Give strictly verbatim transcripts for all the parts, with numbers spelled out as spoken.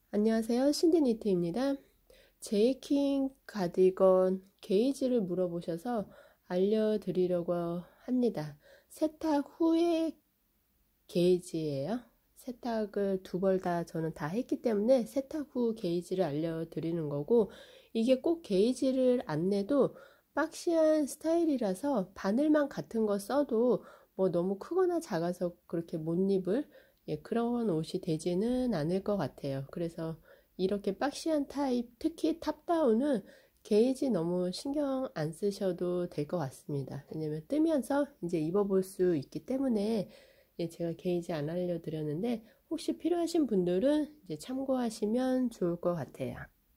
안녕하세요. 신디니트입니다. 제이킹 가디건 게이지를 물어보셔서 알려드리려고 합니다. 세탁 후에 게이지예요. 세탁을 두 벌 다 저는 다 했기 때문에 세탁 후 게이지를 알려드리는 거고, 이게 꼭 게이지를 안 내도 박시한 스타일이라서 바늘만 같은 거 써도 뭐 너무 크거나 작아서 그렇게 못 입을 예, 그런 옷이 되지는 않을 것 같아요. 그래서 이렇게 박시한 타입, 특히 탑다운은 게이지 너무 신경 안 쓰셔도 될 것 같습니다. 왜냐면 뜨면서 이제 입어볼 수 있기 때문에 예, 제가 게이지 안 알려드렸는데 혹시 필요하신 분들은 이제 참고하시면 좋을 것 같아요.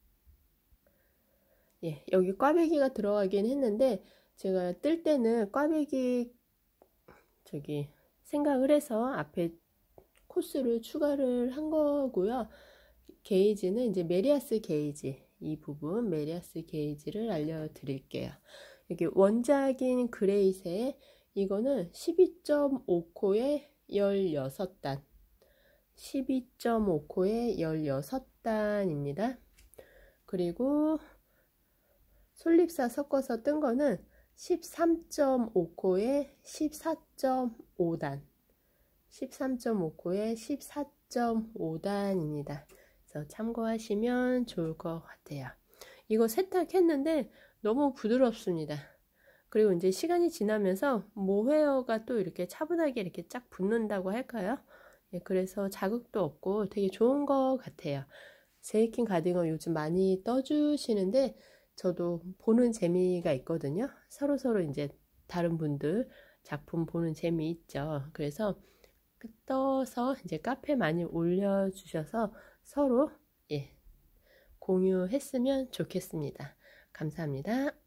예, 여기 꽈배기가 들어가긴 했는데 제가 뜰 때는 꽈배기 저기 생각을 해서 앞에 코스를 추가를 한 거고요. 게이지는 이제 메리아스 게이지, 이 부분 메리아스 게이지를 알려드릴게요. 여기 원작인 그레이세, 이거는 십이 점 오 코에 십육 단, 십이 점 오 코에 십육 단입니다. 그리고 솔립사 섞어서 뜬 거는 십삼 점 오 코에 십사 점 오 단, 십삼 점 오 코에 십사 점 오 단입니다. 그래서 참고하시면 좋을 것 같아요. 이거 세탁했는데 너무 부드럽습니다. 그리고 이제 시간이 지나면서 모헤어가 또 이렇게 차분하게 이렇게 쫙 붙는다고 할까요? 예, 그래서 자극도 없고 되게 좋은 것 같아요. 제이킹 가디건 요즘 많이 떠주시는데 저도 보는 재미가 있거든요. 서로서로 이제 다른 분들 작품 보는 재미 있죠. 그래서 떠서 이제 카페 많이 올려주셔서 서로 예, 공유했으면 좋겠습니다. 감사합니다.